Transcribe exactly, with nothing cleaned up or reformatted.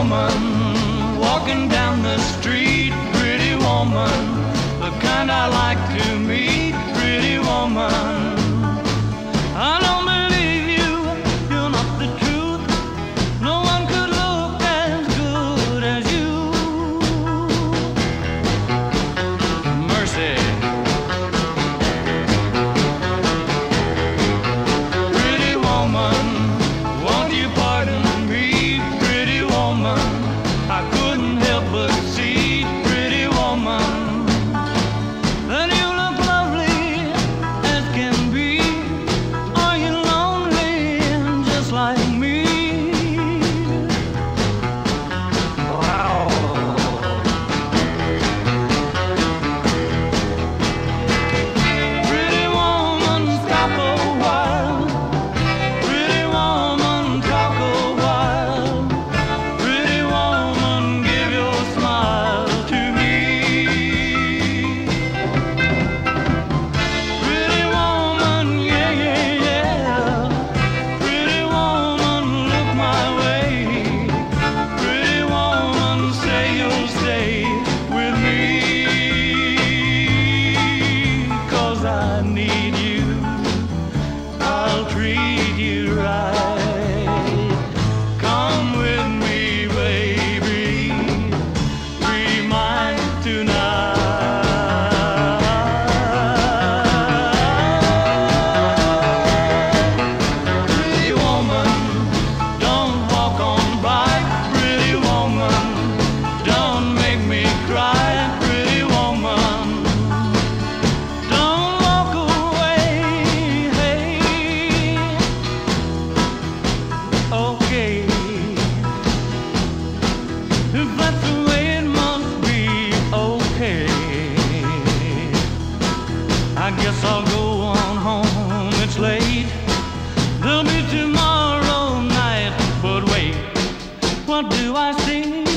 woman walking down the street, pretty woman, the kind I like to meet, pretty woman. I don't believe you, you're not the truth. No one could look as good as you. Mercy. Pretty woman, won't you pardon me, pretty woman? I couldn't help but see, pretty woman, that you look lovely as can be. Are you lonely just like me? Wow. Pretty woman, stop a while. Pretty woman, talk a while. Pretty woman, give your smile to me. Pretty woman, yeah, yeah, yeah. Pretty woman, look my way. Pretty woman, say you'll stay with me. 'Cause I need you, I'll treat you right. Come with me, baby, be mine tonight. Pretty woman, don't walk on by. Pretty woman, don't make me cry. Pretty woman, don't walk away. Hey, okay, if that's the way it must be, okay. I guess I'll go on home, it's late. There'll be tomorrow night, but wait, what do I see?